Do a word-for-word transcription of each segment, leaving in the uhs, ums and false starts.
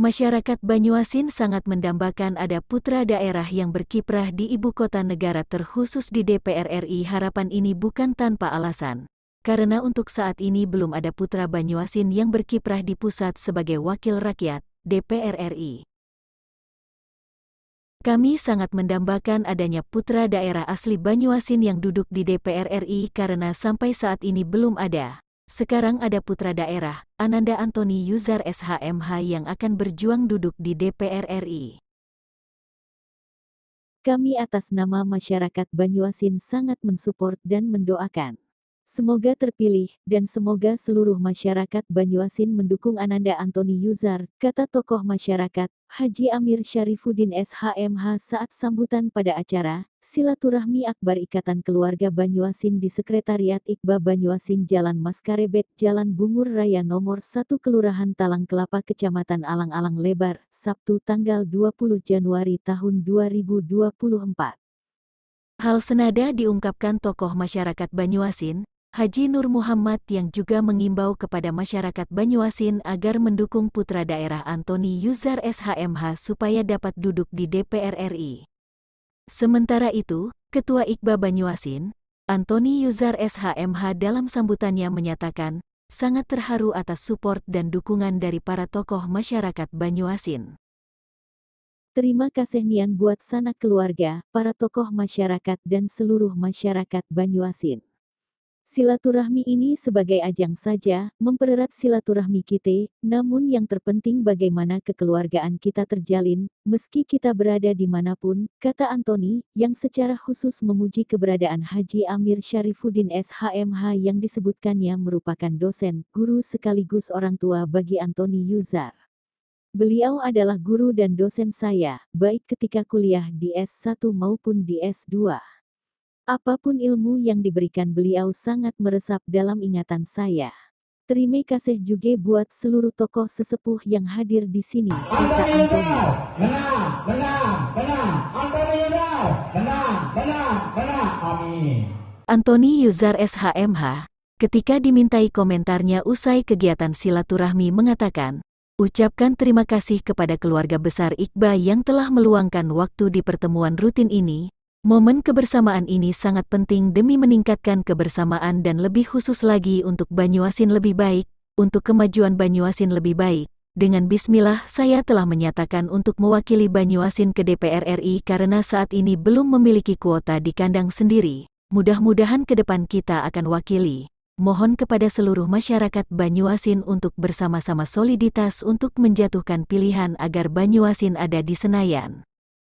Masyarakat Banyuasin sangat mendambakan ada putra daerah yang berkiprah di ibu kota negara terkhusus di D P R R I. Harapan ini bukan tanpa alasan, karena untuk saat ini belum ada putra Banyuasin yang berkiprah di pusat sebagai wakil rakyat, D P R R I. Kami sangat mendambakan adanya putra daerah asli Banyuasin yang duduk di D P R R I karena sampai saat ini belum ada. Sekarang ada putra daerah, Ananda Antoni Yuzar S H M H yang akan berjuang duduk di D P R R I. Kami atas nama masyarakat Banyuasin sangat mensupport dan mendoakan. Semoga terpilih, dan semoga seluruh masyarakat Banyuasin mendukung Ananda Antoni Yuzar, kata tokoh masyarakat, Haji Amir Syarifuddin S H M H saat sambutan pada acara Silaturahmi Akbar Ikatan Keluarga Banyuasin di Sekretariat Iqba Banyuasin Jalan Maskarebet Jalan Bungur Raya nomor satu Kelurahan Talang Kelapa Kecamatan Alang-Alang Lebar, Sabtu tanggal dua puluh Januari tahun dua ribu dua puluh empat. Hal senada diungkapkan tokoh masyarakat Banyuasin, Haji Nur Muhammad yang juga mengimbau kepada masyarakat Banyuasin agar mendukung putra daerah Antoni Yuzar S H M H supaya dapat duduk di D P R R I. Sementara itu, Ketua Iqba Banyuasin, Antoni Yuzar S H M H dalam sambutannya menyatakan, sangat terharu atas support dan dukungan dari para tokoh masyarakat Banyuasin. Terima kasih nian buat sanak keluarga, para tokoh masyarakat dan seluruh masyarakat Banyuasin. Silaturahmi ini sebagai ajang saja, mempererat silaturahmi kita, namun yang terpenting bagaimana kekeluargaan kita terjalin, meski kita berada dimanapun, kata Antoni, yang secara khusus memuji keberadaan Haji Amir Syarifuddin S H M H yang disebutkannya merupakan dosen, guru sekaligus orang tua bagi Antoni Yuzar. Beliau adalah guru dan dosen saya, baik ketika kuliah di S satu maupun di S dua. Apapun ilmu yang diberikan beliau sangat meresap dalam ingatan saya. Terima kasih juga buat seluruh tokoh sesepuh yang hadir di sini, kata Antoni. Benar, benar, benar, Antoni Yuzar, benar, benar, benar, amin. Antoni Yuzar S H M H, ketika dimintai komentarnya usai kegiatan silaturahmi mengatakan, ucapkan terima kasih kepada keluarga besar Iqba yang telah meluangkan waktu di pertemuan rutin ini. Momen kebersamaan ini sangat penting demi meningkatkan kebersamaan dan lebih khusus lagi untuk Banyuasin lebih baik, untuk kemajuan Banyuasin lebih baik. Dengan bismillah saya telah menyatakan untuk mewakili Banyuasin ke D P R R I karena saat ini belum memiliki kuota di kandang sendiri. Mudah-mudahan ke depan kita akan wakili. Mohon kepada seluruh masyarakat Banyuasin untuk bersama-sama soliditas untuk menjatuhkan pilihan agar Banyuasin ada di Senayan.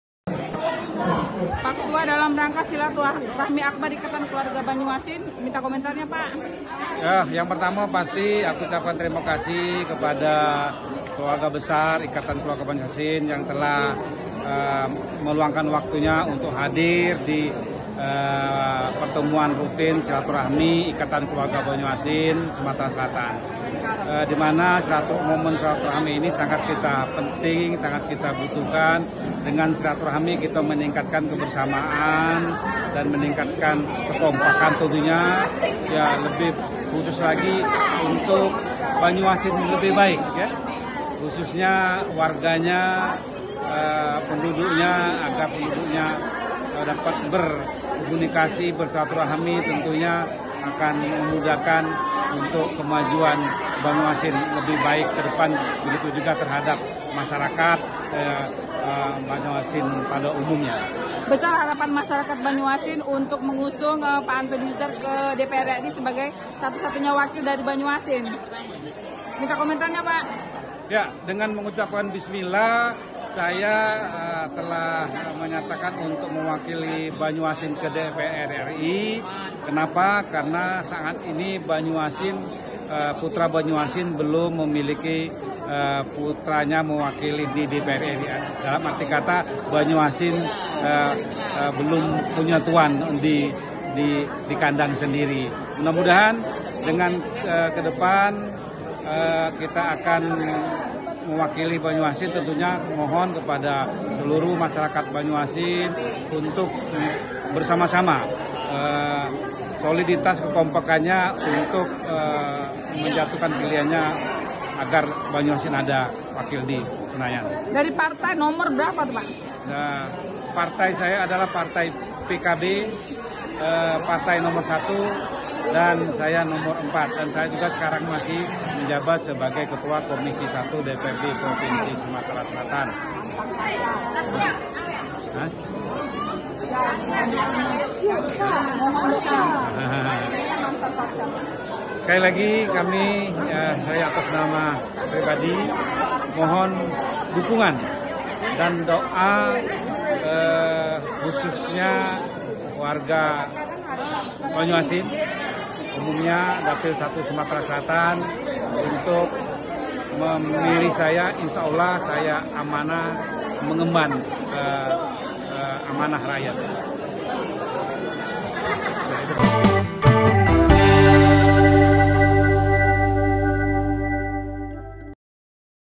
Pak Ketua, dalam rangka silaturahmi akbar Ikatan Keluarga Banyuasin, minta komentarnya Pak. Ya, yang pertama pasti aku ucapkan terima kasih kepada keluarga besar Ikatan Keluarga Banyuasin yang telah uh, meluangkan waktunya untuk hadir di uh, pertemuan rutin silaturahmi Ikatan Keluarga Banyuasin Sumatera Selatan. Uh, di mana momen silaturahmi ini sangat kita penting, sangat kita butuhkan. Dengan silaturahmi kita meningkatkan kebersamaan dan meningkatkan kekompakan tentunya, ya lebih khusus lagi untuk Banyuasin lebih baik ya, khususnya warganya, eh, penduduknya agar penduduknya eh, dapat berkomunikasi, bersilaturahmi tentunya akan memudahkan untuk kemajuan Banyuasin lebih baik ke depan, begitu juga terhadap masyarakat eh, eh, Banyuasin pada umumnya. Besar harapan masyarakat Banyuasin untuk mengusung eh, Pak Antoni Yuzar ke D P R R I sebagai satu-satunya wakil dari Banyuasin. Minta komentarnya Pak. Ya, dengan mengucapkan bismillah, saya uh, telah menyatakan untuk mewakili Banyuasin ke D P R R I. Kenapa? Karena saat ini Banyuasin, uh, putra Banyuasin belum memiliki uh, putranya mewakili di D P R R I. Dalam arti kata Banyuasin uh, uh, belum punya tuan di di di kandang sendiri. Mudah-mudahan dengan uh, ke depan uh, kita akan mewakili Banyuasin, tentunya mohon kepada seluruh masyarakat Banyuasin untuk bersama-sama uh, soliditas kekompakannya untuk uh, menjatuhkan pilihannya agar Banyuasin ada wakil di Senayan. Dari partai nomor berapa tuh Pak? Nah, partai saya adalah partai P K B, eh, partai nomor satu, dan saya nomor empat. Dan saya juga sekarang masih menjabat sebagai Ketua Komisi satu D P R D Provinsi Sumatera Selatan. Hah? Sekali lagi kami, ya, saya atas nama pribadi mohon dukungan dan doa eh, khususnya warga Banyuasin, umumnya Dapil satu Sumatera Selatan, untuk memilih saya. Insya Allah saya amanah mengemban eh, eh, amanah rakyat.